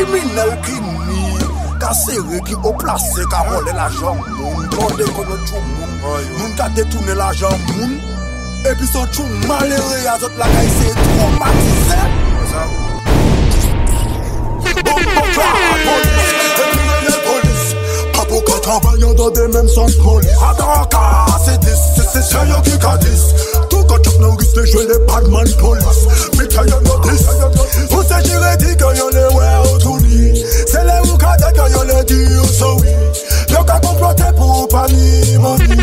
criminel qui nie, qu'a serré, qui au placé, qu'a volé l'argent, moun, demandé qu'on a tout moun, moun qu'a détourné l'argent, moun, et puis son tout malheureux, à d'autres la caille, c'est traumatisé. Police, pas pour qu'à travailler dans des mêmes centres police. Attends, c'est sérieux qui qu'a dit. Tout quand tu n'as risque de jouer les badman police. Mais qu'il y a notice. Vous savez, j'ai dit qu'il y a les ouais autour. C'est les ou qu'a dit qu'il y a les dire, so oui. Y'a qu'à comploter pour pas ni money.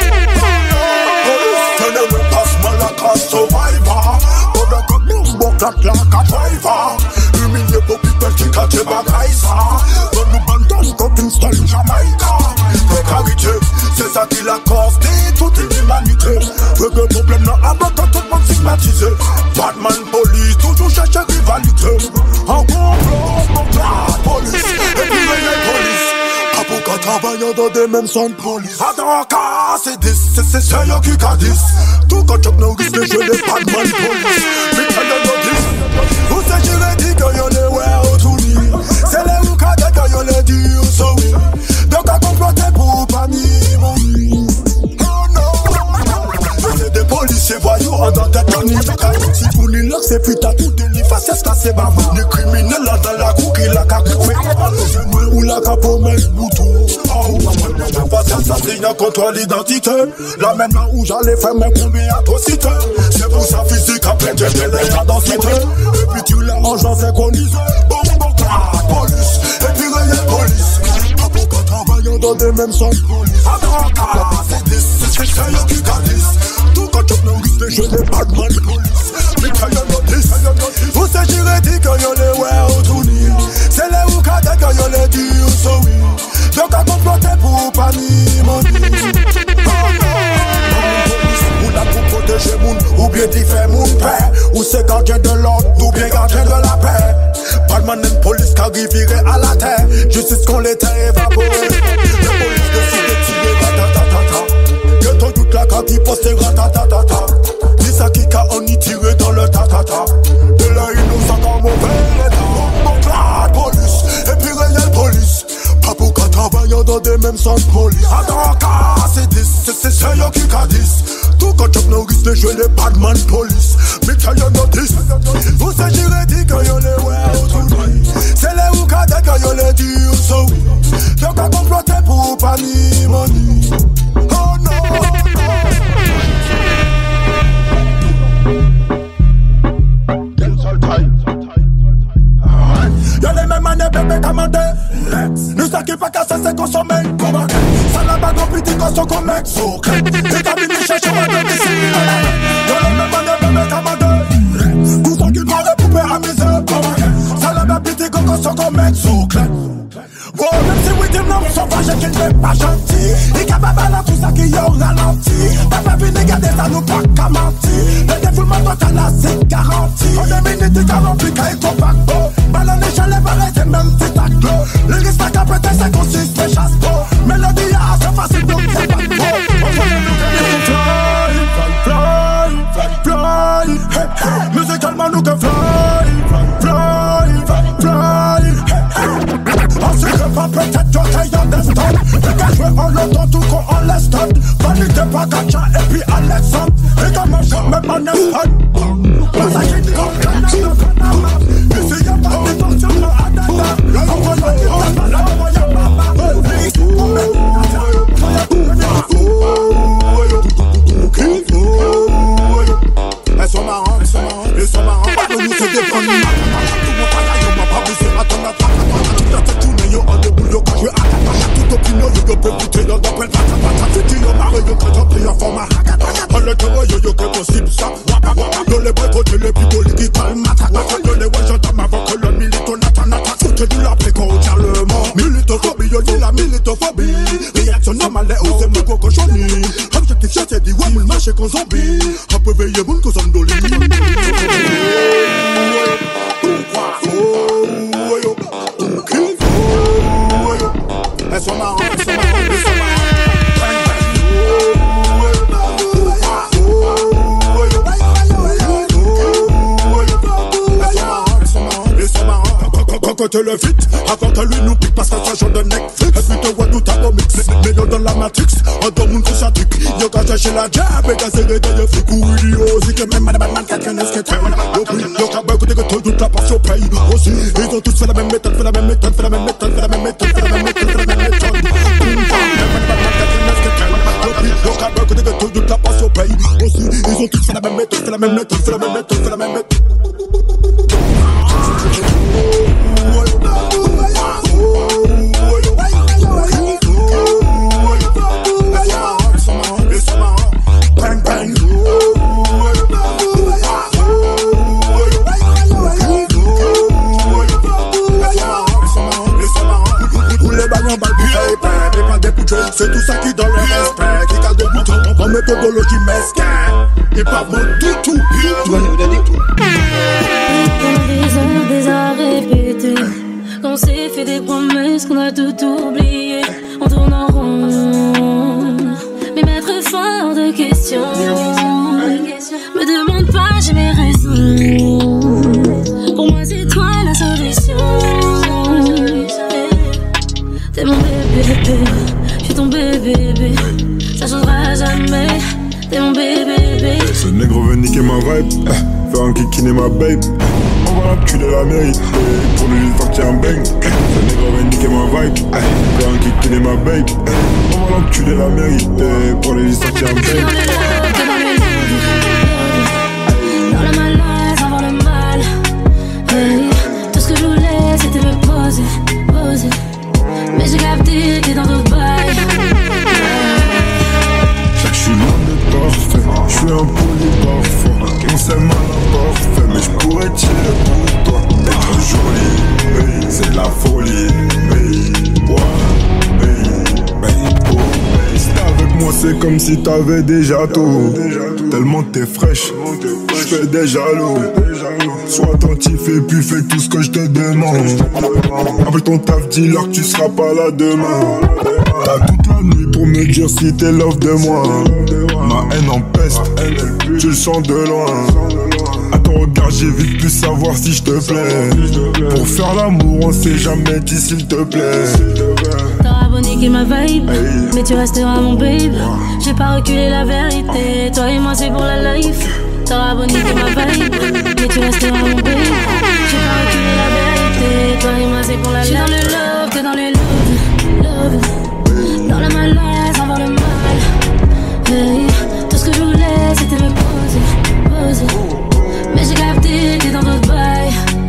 Tenez, me passe mal la casse survivor. Pendant que boum, bon, claque la driver. Humilié pour people qui cache bagaille ça. Dans nous bandons comme une style Jamaïca. Précarité, c'est ça qui la cause de toute l'humanité. Le problème n'a pas quand tout le monde stigmatisé. Batman police, toujours chercher rivalité. En complot, la police, et puis les police. Pas pour qu'à travailler dans des mêmes centres police. Attends, c'est sérieux qui qu'a dit. Tout quand tu n'as risque de jouer les Batman police. Mais qu'il y a notice. Vous savez, j'ai dit qu'il y a les ouais autour. C'est les ou qu'a dit qu'il y a les dire, so oui. Donc à comploter pour pas ni money. Oh non. C'est des policiers voyous en dans tête en si pour ni là c'est putain tout délit face à c'est bavou. Les criminels là dans la cour qui la cacoué. Ou la capo mec boutou. Oh pas assassinat contre l'identité. Là maintenant où j'allais faire mes combien atrocités. C'est pour sa physique après de l'état densité. Et puis tu l'as en j'en fais conniser. Bon police. Et puis réel police. Pas pour qu'à travailler dans des mêmes centres police. Attends c'est sérieux qui qu'a dit. Tout quand tu n'as risque de jouer les badman police. Mais qu'il y a notice. Vous savez, j'ai dit qu'il y a les ouais autour. C'est les ou qu'a dit qu'il y a les dire, so oui. Donc à comploter pour pas ni money. Ou là pour protéger moun, ou bien d'y faire moun père. Ou c'est gardien de l'ordre, ou bien gardien de la paix. Badman and police qu'a viré à la terre. Justice qu'on l'était évaporé. La police décide de tirer ratatatata. Que ton doute la qui poste ratatatata. Dis ça qui qu'a on y tiré dans le tatata. De là innocent dans mauvais état. Donc la police, et puis réel police. Pas pour qu'à travailler dans des mêmes centres police. Attends, c'est sérieux qui qu'a dit. Tout quand tu n'as risque de jouer les badman police. Mais qu'il y a notice. Vous savez, j'ai dit qu'il y a les ouais autour. C'est les ou qu'a dit qu'il y a les dire, so oui. Donc à comploter pour pas ni money. Oh non. Y'a les mêmes années bébé commandé. Nous ça qui pas cassé c'est consommé. Ça n'a pas de petit cochon comme mec. Et t'as mis les chercher à domicile. Y'a les mêmes années bébé commandé. Nous ça qui pas de poupée amusée. Ça n'a pas petit cochon comme mec. Wow, même si oui t'es non sauvage et qu'il n'est pas gentil. Il est capable de tout ça qui y a ralenti. T'as pas vu les gars ça nous pas qu'à mentir. Le défoulement total là c'est garanti. En 2 minutes et 40 puis qu'il faut pas beau. Ballon les chalets pareil c'est même petit aclo. Le risque à capter c'est consiste les chasse beau. Mélodie à c'est facile donc c'est pas beau. On va fly. Musicalement nous que fly. On se revoit peut-être toi t'es en destin. Les gars jouent en l'autre tout qu'on en laisse ton. Vanité pas Gacha et puis Alexandre. Et comme un jour même en Espagne. Pas ça qui dit qu'on gagne le Panama. Ici y'a pas de tension à Adana. On va le dire on va y'a papa. Elles sont marrantes, elles sont marrantes. Pas de nous se défendre. Tout mon travail, on m'a pas bougé à ton attaque. Yo en debout yo quand je attaque toute opinion yo peut écouter yo d'appel patata fiti yo marre yo quand j'en prie en format on le terror yo que possible ça yo les boys côté les plus jolis qui calment matraque yo les ouais j'entends avant que le milito n'attaque foutre du la préco au diarlement militophobie yo dit la militophobie réaction normale ou c'est mon cocochoni objectif c'est dit ouais moule marché qu'on zombie on peut veiller moule qu'on zone d'oli elles sont marrantes, elles sont marrantes, elles sont marrantes. fête le fit. Apporte-lui nous pique parce que ça joue de Netflix. Et puis te vois tout à mix. Mais dans la matrix, on donne mon fils à tic. Yo quand j'ai la jab et gazé de flic ou idiot. Si que même madame quelqu'un est ce que t'es. Yo puis, yo quand ben écoutez que toute la passion paye aussi. Ils ont tous fait la même méthode, fait la même méthode, fait la même méthode, fait la même méthode, fait la même méthode, fait la même méthode. Yo quand ben écoutez que toute la passion paye aussi. Ils ont tous fait la même méthode, fait la même méthode, fait la même méthode, fait la même méthode. C'est tout ça qui donne le respect, qui casse des boutons en méthodologie mesquin. Et pas bon du tout. Des heures répétées, qu'on s'est fait des promesses, qu'on a tout oublié. On tourne en rond, mais mettre fort de questions. Me demande pas, j'ai mes raisons. Pour moi c'est toi la solution. T'es mon bébé, je suis ton bébé. Ça changera jamais, t'es mon bébé. Ce négro veut niquer ma vibe, faire un kikiner ma babe. On va l'enculer la mérite, pour lui sortir un bang. Ce négro veut niquer ma vibe, faire un kikiner ma babe. On va l'enculer la mérite, pour lui sortir un bang. Dans le malaise, avant le mal. Hey, tout ce que je voulais c'était me poser. Mais j'ai capté, t'es dans d'autres bails. Je suis loin de parfait, je suis un poli parfois. On s'aime à l'imparfait, mais je pourrais tirer pour toi. Être jolie, hey, c'est de la folie. Hey, ouais, hey, oh, hey. Si t'es avec moi, c'est comme si t'avais déjà tout. Tellement t'es fraîche, je fais des jaloux. Sois attentif et puis fais tout ce que je te demande. Après ton taf, dis-leur que tu seras pas là demain. T'as toute la nuit pour me dire si t'es love de moi. Ma haine en peste, tu le sens de loin. À ton regard, j'ai vite pu savoir si je te plais. Pour faire l'amour, on s'est jamais dit s'il te plaît. T'auras beau niquer ma vibe, mais tu resteras mon babe. J'ai pas reculé la vérité, toi et moi c'est pour la life. T'auras beau niquer ma vibe, mais tu resteras mon babe. J'ai pas reculé la vérité, toi et moi c'est pour la life. J'suis dans le love, t'es dans le love. Dans le malaise, avant le mal. Hey, tout ce que je voulais c'était me poser. Mais j'ai capté, t'es dans d'autres bails.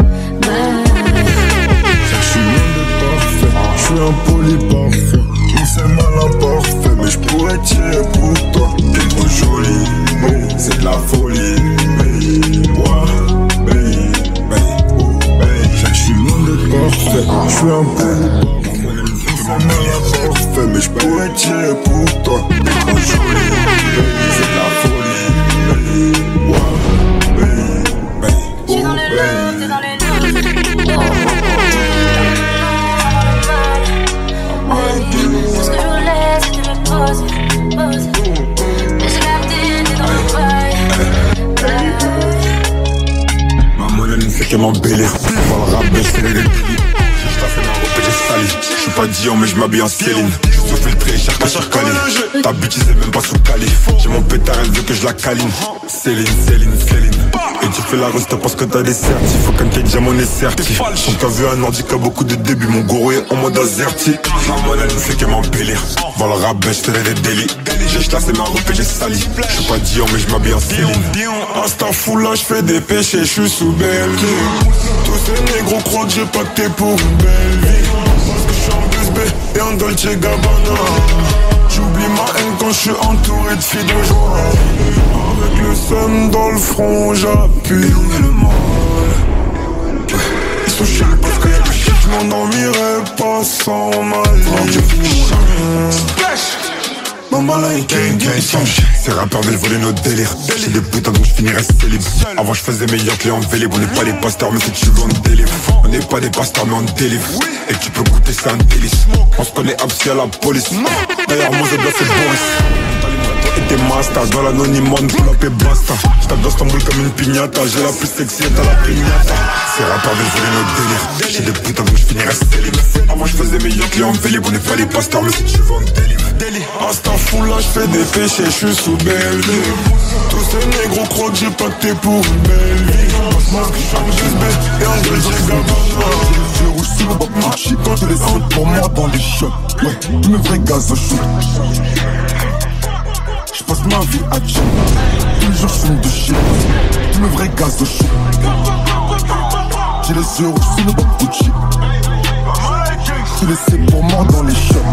Je suis loin de parfait, je suis un poli parfois. On s'aime à l'imparfait, mais je pourrais tirer pour toi. T'es trop jolie, hey, c'est de la folie. Hey, ouais, hey, hey. Je suis loin de parfait, je suis un poli parfait. On s'aime à l'imparfait, mais je pourrais tirer pour toi. T'es trop jolie, hey, c'est de la folie. Hey, ouais, hey, J'suis dans le love, t'es dans le love. Tout ce que je voulais c'était me poser. Mais j'ai capté, t'es dans le bail. ma monnaie ne fait que m'embellir. Pour le rap, je fais les délits. Je t'ai fait ma robe et j'ai sali. Je suis pas Dion mais je m'habille en Céline. Je suis sous filtré, cher que sur Cali. Ta bitch c'est même pas sous Cali. J'ai mon pétard, elle veut que je la câline. Céline. Et tu fais la resta parce que t'as des certifs. Faut qu'un t'ait diamant est certif. On t'a vu un ordi qui a beaucoup de débuts. Mon gourou est en mode azerti. Ma monnaie ne fait que m'embellir. Dans le rap, je fais des délits. J'ai chassé ma robe et j'ai sali. Je suis pas Dion mais je m'habille en Céline. Insta full là, je fais des péchés, je suis sous Belgique. Tous ces négros croient que j'ai pacté pour une belle vie. Parce que je suis en BSB et en Dolce Gabbana. J'oublie ma haine quand je suis entouré de filles de joie. Avec le seum dans le front, j'appuie. Le mal. Ils sont chiants parce que y'a du shit. Je m'endormirai pas sans ma ligne. Maman là, ces rappeurs veulent voler notre délire. J'ai des putains donc je finirai célib. Avant je faisais meilleur que les en vélib. On n'est pas des pasteurs mais si tu veux on délivre. On n'est pas des pasteurs mais on délivre. Et tu peux goûter c'est un délice. On se connaît abs à la police. D'ailleurs moi je dois c'est Boris. et tes mastas. Dans l'anonymat, on pull up et basta. J't'adosse ton boule comme une pignata. J'ai la plus sexy et t'as la pignata. Ces rappeurs veulent voler notre délire. J'ai des putains donc j'finirai célib. Avant j'faisais meilleur client Vélib. On n'est pas les pasteurs mais si tu veux on délivre. Insta full là j'fais des péchés, j'suis sous belle vie. Tous ces négros croient que j'ai pacté pour une belle vie. Ma vie change SB et en vrai j'ai Gabbana. J'ai les yeux rouges sous le bas Gucci. Quand je les saute pour moi dans les shots. Ouais, tous mes vrais gaz au shoot. J'passe ma vie à chill. Tous les jours j'fume de shit. Tous mes vrais gaz au shoot. J'ai les yeux rouges sous le bas Gucci. J'te laissé pour mort dans les shots.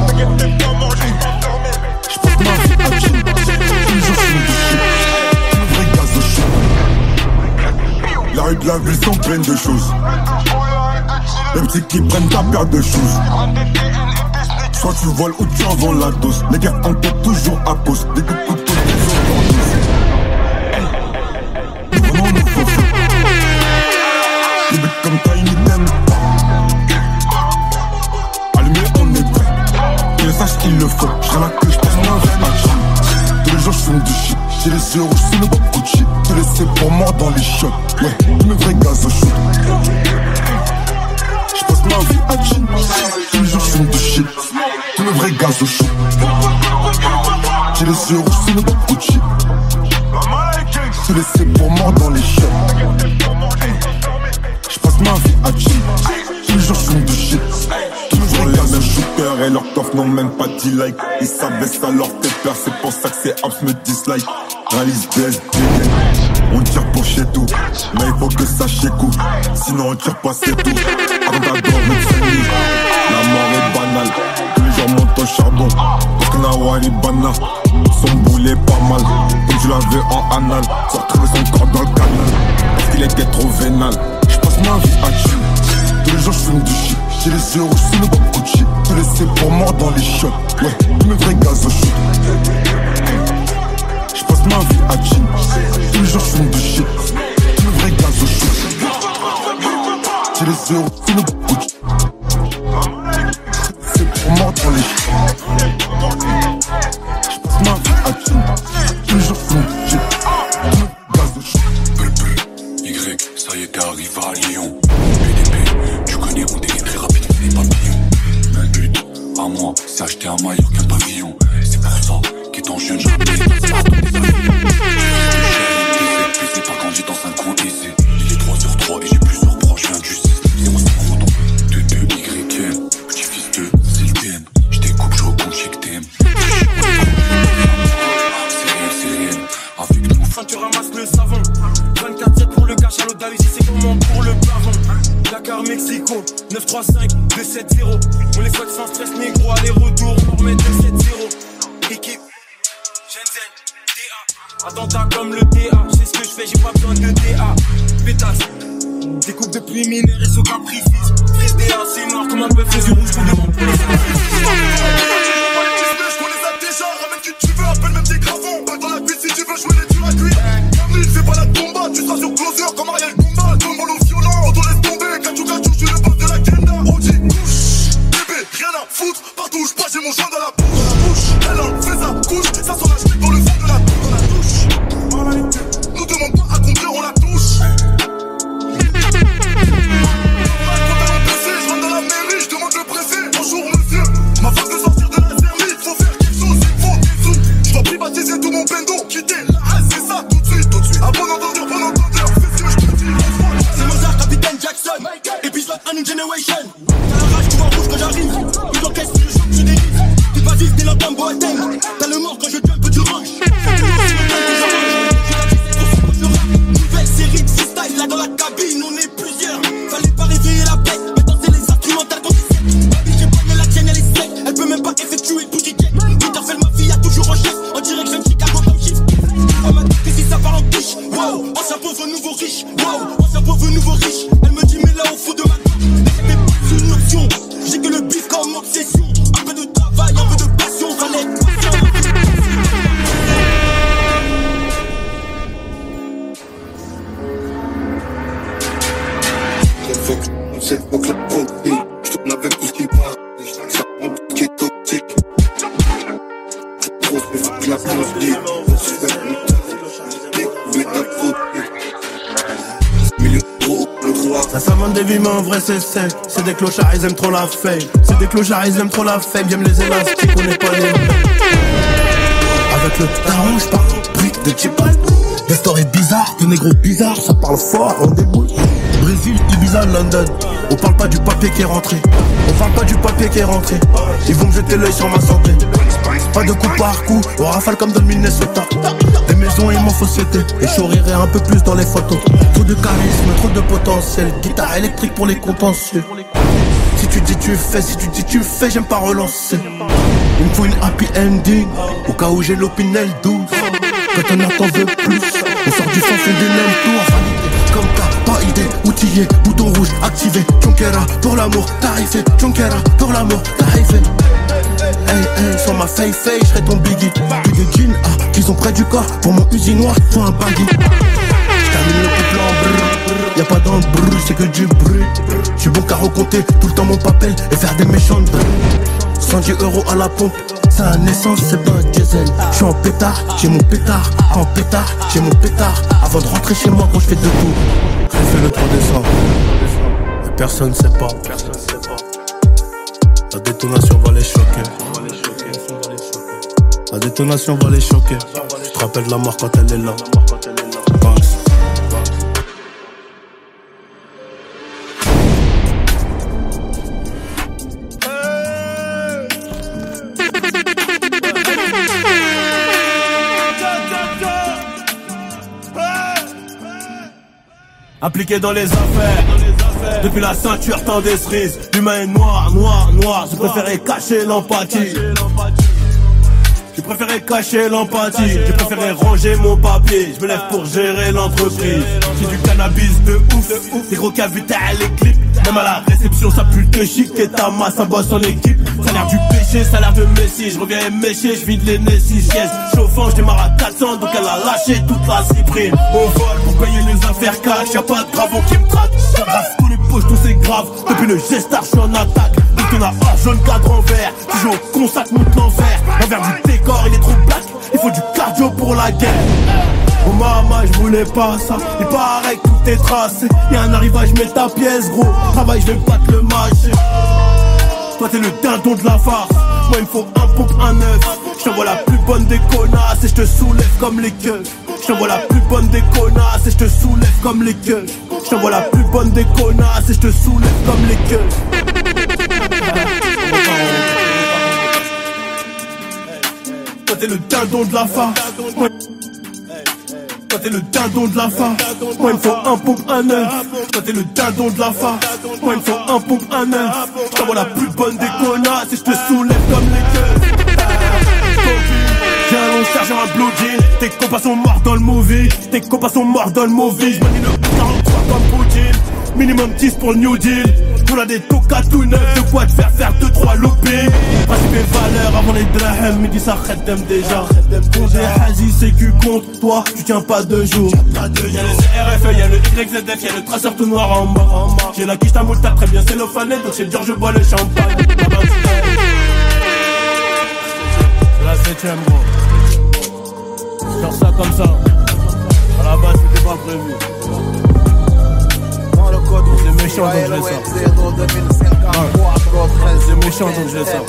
J'passe ma vie à chill. Tous les jours j'fume de shit. Tous mes vrais gaz au shoot. La rue de la ville sont pleines de choses. Les petits qui prennent ta paire de choses. Soit tu voles ou tu en vends la dose. Les gars enquêtent toujours à cause des coups de couteau des overdoses. Vraiment nous faut faire. Les mecs comme Tiny Dem. Allumé on est prêt. Que le sache il le faut. J'serai là que j'passe ma veine à chill. Tous les jours j'fume du shit. J'ai les yeux rouges sous le bas Gucci. Te laisser pour mort dans les shots. Ouais, tous mes vrais gaz au shoot. J'passe ma vie à chill. Tous les jours j'fume du shit. Tous mes vrais gaz au shoot. J'ai les yeux rouges sous le bas Gucci. Te laisser pour mort dans les shots. J'passe ma vie à chill. Tous les jours j'fume du shit. Tous mes vrais gaz au shoot. Et leurs coffres n'ont même pas 10 likes. Ils s'abaissent à leur peur. C'est pour ça que ces apps me dislike. Réalise BSD. On tire pour chez tout. Mais il faut que ça chécoue. Sinon on tire pas c'est tout. Arda dans notre famille. La mort est banale. Tous les jours monte au charbon. Parce que Nawali Bana. Son boulet pas mal. Comme tu l'avais en anal. Faut retrouver son corps dans le canal. Parce qu'il était trop vénal. J'passe ma vie à chill. Tous les jours j'fume du shit. J'ai les yeux rouges sous le bas Gucci. Te laisser pour mort dans les shots. Ouais, tous mes vrais gaz au shoot. J'passe ma vie à chill. Tous les jours j'fume du shit. Tous mes vrais gaz au shoot. J'ai les yeux rouges sous le bas Gucci. C'est pour mort dans les shots. J'passe ma vie à chill. Tous les jours j'fume du shit. Tous mes gaz au shoot. Y, ça y est, t'es arrivé à Lyon. PDP, tu connais, on délire très rapide, les papillons. Mais le but, à moi, c'est acheter un maillot qu'un pavillon. C'est pour ça qu'étant jeune, j'ai appris dans un marteau des avions. C'est pas grandi dans un coin aisé. Il est 3h03 et j'ai plusieurs proches, je viens du 6. 05 Rodon, 2 YM. Petit fils de, c'est le TM. J'découpe, j'recompte, j'sais que t'aimes. C'est réel, avec nous. Quand tu ramasses le savon 24-7 pour le cash à l'eau d'Alusi, c'est comment pour le plafond. Dakar, Mexico, 935-270. On les souhaite sans stress, négro, aller-retour pour mettre 270. Équipe, Shenzhen, DA. Attentat comme le DA, c'est ce que je fais, j'ai pas besoin de DA. Pétasse, découpe depuis mineur et sous caprifice. Frise DA, c'est noir comme un bœuf, les yeux rouges, pour les montres pour les Tu veux, appelle même des gravons. Balle dans la cuisse si tu veux jouer les durs à cuire. Camille, c'est pas la combat, tu seras sur closer comme Ariel Kumba. Dans le mollo violent, on te laisse tomber. Kachou, je suis le boss de la Kenda. Audi, couche, bébé, rien à foutre. Partout où je passe, j'ai mon joint dans la bouche. Elle en fait sa couche, ça sent la chute dans le fond de la douche. Nous demande pas à combien on la touche. Je rentre dans la mairie, je demande le préfet. Bonjour monsieur, ma force de sortir de la zermie, faut faire quelque chose, il faut des sous. Je dois privatiser tout mon bendo, quitter la haine, c'est ça, tout de suite. À bon entendeur, fais ce que je te dis. C'est Mozart, Capitaine Jackson, épisode A New Generation. T'as la rage, tu vois rouge quand j'arrive. Ils encaissent le choc, je dérive. T'es pas vif, t'es la bombe à thème. T'as le mort quand je jump, tu ranges. Nouvelle série de freestyle, là dans la cabine, on est plusieurs. Fallait pas réveiller la bête, maintenant c'est les instrumentales qu'on dit sec. Baby, j'ai pas la tienne, elle est sec. Elle peut même pas effectuer le boutique check. Peter fait ma fille, a toujours en chef. En direction de Chicago comme chiffre. On m'a dit que si ça part en touche. Wow, ancien pauvre, nouveau riche. Wow, ancien pauvre, nouveau riche. Elle me dit, mais là au fond de ma tête, mais pas une option. J'ai que le bif comme obsession. Un peu de travail, un peu de passion. Fallait être patient. Cette fois que la pomperie, je tourne avec tout ce qui part. Ça rend tout ce qui est toxique. Trop, c'est que la pomperie. La savane des vies mais en vrai c'est sec. C'est des clochards ils aiment trop la fame. C'est des clochards ils aiment trop la fame. J'aime les élastiques on n'est pas les mêmes. Avec le daron j'parle en briques de Chipal. Des stories bizarres, des négros bizarres. Ça parle fort, on débrouille. Brésil, Ibiza, London. On parle pas du papier qui est rentré. On parle pas du papier qui est rentré. Ils vont me jeter l'œil sur ma santé. Pas de coup par coup, on rafale comme dans le Minnesota. Des maisons et mon société. Et je sourirai un peu plus dans les photos. Trop de charisme, trop de potentiel. Guitare électrique pour les contentieux. Si tu dis tu fais, si tu dis tu fais, j'aime pas relancer. Il me faut une happy ending, au cas où j'ai l'opinel douce. Quand on attend veut plus, on sort du fond du même tour. Comme t'as pas idée, outillé, bouton rouge activé. Chunkera pour l'amour, tarifé. Chunkera pour l'amour, tarifé. Hey hey, sur ma fake j'serai ton biggie. Que des jeans, qui sont près du corps. Pour mon usinoir, faut un baggy. J'termine le couple en brrr. Y'a pas d'embrouille, c'est que du bruit. J'suis bon qu'à recompter tout le temps mon papel et faire des méchants brrr. 110 € à la pompe. C'est un essence, c'est pas un diesel. J'suis en pétard, j'ai mon pétard. En pétard, j'ai mon pétard. Avant de rentrer chez moi quand j'fais deux tours. J'ai fait le 3 décembre. Et personne sait pas. La détonation va les choquer. La détonation va les choquer. Tu te rappelles de la mort quand elle est là. Appliqué dans les affaires, depuis la ceinture tant des cerises. L'humain est noir, noir, noir. J'ai préféré cacher l'empathie. J'ai préféré cacher l'empathie. J'ai préféré ranger mon papier. Je me lève pour gérer l'entreprise. J'ai du cannabis de ouf. Des gros cavités à les clips. Même à la réception ça pue de chic. Et ta masse ça bosse en équipe. Ça a l'air du péché, ça a l'air de Messi. Je reviens éméché, je vide les Nessis. Yes, chauffant, je démarre à 400. Donc elle a lâché toute la cyprine. On vole pour payer les affaires cash. Y'a pas de travaux qui me traquent. Ça brasse tous les poches, tout c'est grave. Depuis le gestar, je suis en attaque. On a un jaune cadre en vert. Tu joues au consac, monte l'envers. L'envers du décor, il est trop black. Il faut du cardio pour la guerre. Oh maman, je voulais pas ça. Il paraît que tout est tracé. Y'a un arrivage, je mets ta pièce, gros. Travail, je vais pas te le mâcher. Toi t'es le dindon de la farce. Moi il me faut un pompe, un œuf. Je t'envoie la plus bonne des connasses et je te soulève comme les queues. Je t'envoie la plus bonne des connasses et je te soulève comme les queues. Je t'envoie la plus bonne des connasses et je te soulève comme les queues. Toi t'es le dindon de la farce. Toi t'es le dindon de la farce. Moi il me faut un pompe, un œuf. Toi t'es le dindon de la farce. Moi il me faut un pompe, un œuf. Je t'envoie la plus bonne des connasses et je te soulève comme les queues. J'ai un long chargeur, un blue jean. Tes compas sont morts dans le movie. Tes compas sont morts dans le movie. J'manie le 43 comme Poutine. Minimum 10 pour le New Deal. On a des tokas tout neufs. De quoi te faire 2-3 loopings. Principe et valeur avant les drahams. Midi ça t'aime déjà. Pour des hazis sécu contre toi. Tu tiens pas 2 jours. Y'a le CRFE, y'a le YZF, y'a le traceur tout noir en bas. J'ai la quiche, ta moule, t'as très bien cellophané. Donc chez Dior je bois le champagne. C'est la 7ème gros. Faire ça comme ça. À la base c'était pas prévu. C'est méchant donc je les sors. C'est méchant donc je les sors.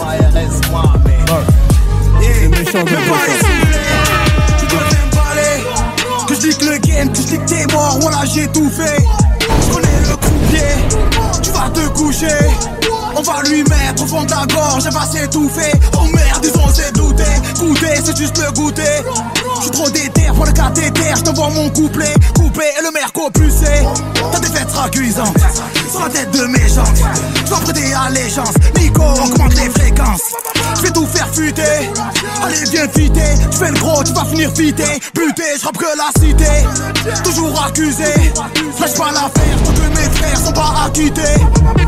C'est méchant donc je les sors. Tu dois t'emballer. Que je dis que le game, que je dis que t'es mort, voilà j'ai tout fait. Je connais le coup-pied, tu vas te coucher. On va lui mettre au fond de la gorge, elle va s'étouffer. Oh merde, ils ont s'est douté. Goûter, c'est juste le goûter. J'suis trop déter pour le cathéter. J't'envoie mon couplet, coupé et le merco pucé. Ta défaite sera cuisante sur la tête de mes gens. J'dois prêter allégeance. Nico, on commande les fréquences. J'vais tout faire fuiter. Allez, viens fitter. J'fais le gros, tu vas finir fité. Buté, j'rappe que la cité. Toujours accusé. Lâche pas l'affaire, tant que mes frères sont pas acquittés.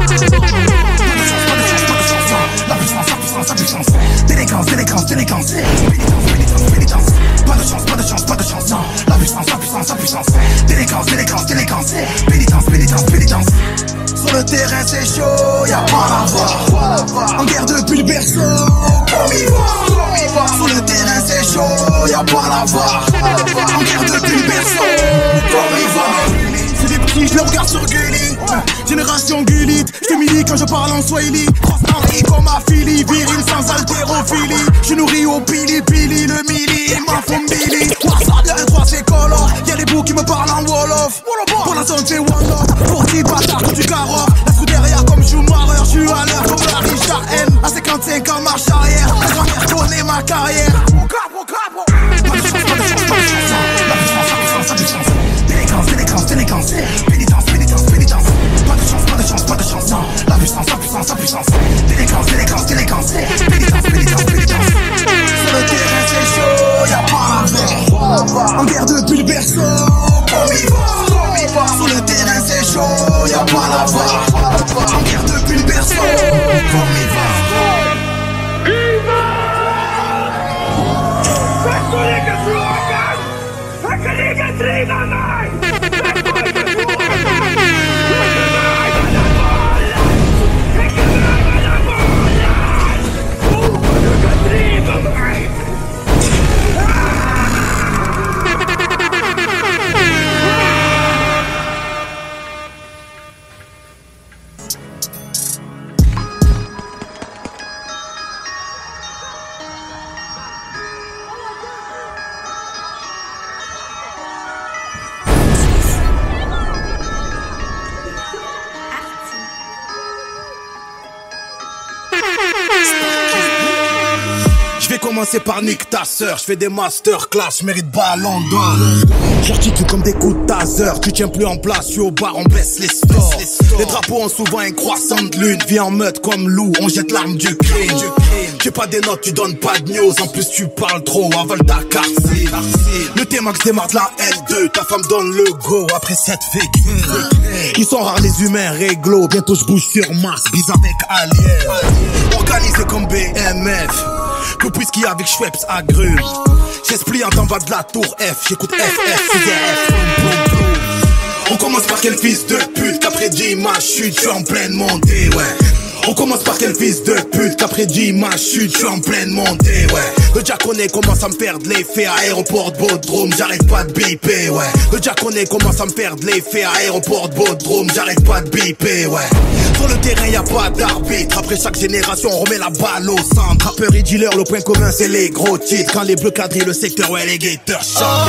La puissance, la puissance, la puissance. Délégance, délégance, délégance. Pénitence, pénitence. Pas de chance, pas de chance, pas de chance. Non. La puissance, la puissance, la puissance. Délégance, délégance, délégance. Pénitence, pénitence, pénitence. Sur le terrain c'est chaud, y'a pas à voir. En guerre depuis le berceau, comme il va. Sur le terrain c'est chaud, y'a pas à voir. En guerre depuis le berceau, comme il va. C'est des petits, je les regarde sur Gulli. Génération Gullit, j'te quand je parle en Swahili. Cross-Henri comme ma Philly, viril sans haltérophilie. J'suis nourri au pili-pili, le mili, ma fombili. WhatsApp, y'a un 3 c'est color. Y'a des bouts qui me parlent en Wolof. Pour la zone c'est one-off, pour 10 bâtards comme du caroff. La fou derrière comme Schumacher, j'suis à l'heure comme la Richard N. À 55 ans marche arrière, ma grand-mère connaît ma carrière. Pas de chance, pas de chance, pas de chance. La puissance, la puissance, la puissance. Délinquance, délinquance, délinquance. Pénitence, pénitence, pénitence. Pas de chance, pas de chance, pas de chance. La puissance, la puissance, la puissance. Délinquance, délinquance, délinquance. Pénitence, pénitence, pénitence. Sur le terrain c'est chaud, y'a pas la en guerre depuis le berceau, comme il va. Sur le terrain c'est chaud, y'a pas la en guerre depuis le berceau, comme il va. Commencer par nique ta sœur, je fais des masterclass, je mérite ballon d'or. J'articule comme des coups de taser, tu tiens plus en place, je suis au bar, on baisse les stores. Les drapeaux ont souvent un croissant de lune, viens en meute comme loup, on jette l'arme du crime. J'ai pas des notes, tu donnes pas de news, en plus tu parles trop, avale ta carcine. Le T-Max démarre de la L2, ta femme donne le go après cette véhicule. Ils sont rares les humains réglo, bientôt je bouge sur Mars, bise avec Alien. Organisé comme BMF. Que puisqu'il y a avec Schweppes agrumes. J'esplie en bas de la tour F. J'écoute FF, CDF. On commence par quel fils de pute qu'après 10 ma chute, je suis en pleine montée, ouais. On commence par quel fils de pute qu'après 10 ma chute, je suis en pleine montée, ouais. Le Diaconé commence à me faire de l'effet à aéroport de Bodrum, j'arrête pas de biper, ouais. Le Diaconé commence à me faire de l'effet à aéroport de Bodrum, j'arrête pas de biper, ouais. Sur le terrain y'a pas d'arbitre, après chaque génération on remet la balle au centre. Rappeur et dealer, le point commun c'est les gros titres. Quand les bleus quadrillent le secteur, ouais les guetteurs chantent.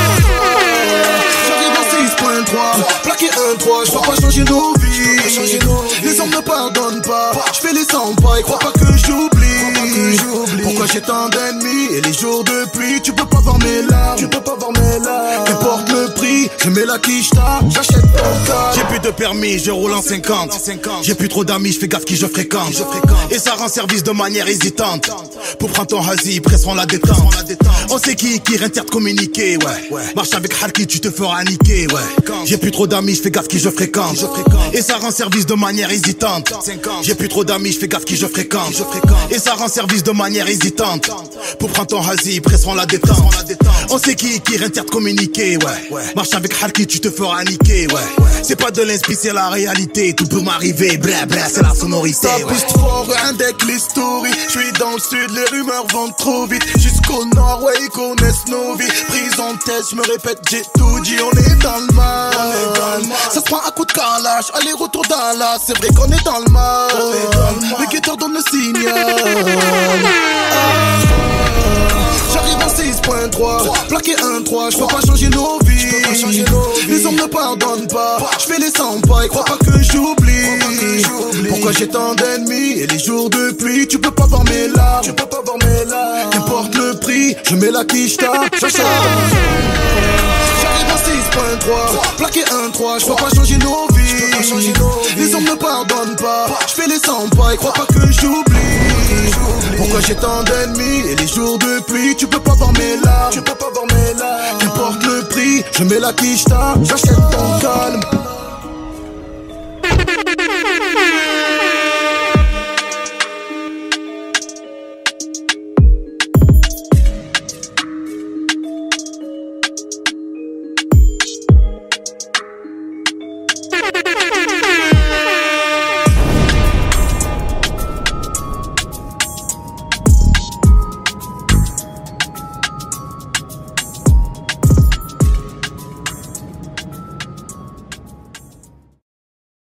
J'arrive en 6.3, plaqué 1-3, j'vois pas changer nos vies. Les hommes ne pardonnent pas, j'fais les 100 pas et crois pas que j'oublie. Pourquoi j'ai tant d'ennemis et les jours de pluie, tu peux pas voir mes larmes, qu'importe le prix, je mets la quicheta, j'achète ton cas. J'ai plus de permis, je roule en 50. J'ai plus trop d'amis, je fais gaffe qui je fréquente. Et ça rend service de manière hésitante. Pour prendre ton hasi, presseront la détente. On sait qui réintère de communiquer, ouais. Marche avec Harki, tu te feras niquer, ouais. J'ai plus trop d'amis, je fais gaffe qui je fréquente. Et ça rend service de manière hésitante. J'ai plus trop d'amis, je fais gaffe qui je fréquente. Et ça rend service de manière hésitante. Pour prendre ton hasi, presseront la détente. On sait qui réintère de communiquer, ouais. Marche avec Harki, tu te feras niquer, ouais. C'est pas de l'inspi, c'est la réalité. Tout peut m'arriver, bla c'est la sonorité, ouais. Piste fort, un deck l'historie. J'suis dans le sud, les rumeurs vont trop vite. Jusqu'au nord, ouais, ils connaissent nos vies. Prise en tête, j'me répète, j'ai tout dit. On est dans le mal. Ça se prend à coup de calage, aller-retour Dallas. C'est vrai qu'on est dans le mal. Le guetteur donne le signal. J'arrive en 6.3, plaqué 1-3, j'peux pas changer nos vies. Les hommes ne pardonnent pas, j'fais les 100 pas et crois pas que j'oublie. Pourquoi j'ai tant d'ennemis et les jours de pluie, tu peux pas voir mes larmes, qu'importe le prix, je mets la quicheta, j'achète. J'arrive en 6.3, plaqué 1-3, j'peux pas changer nos vies. Les hommes ne pardonnent pas, j'fais les 100 pas et crois pas que j'oublie. Pourquoi j'ai tant d'ennemis et les jours de pluie, tu peux pas voir mes larmes, qu'importe le prix, je mets la quicheta, j'achète ton calme.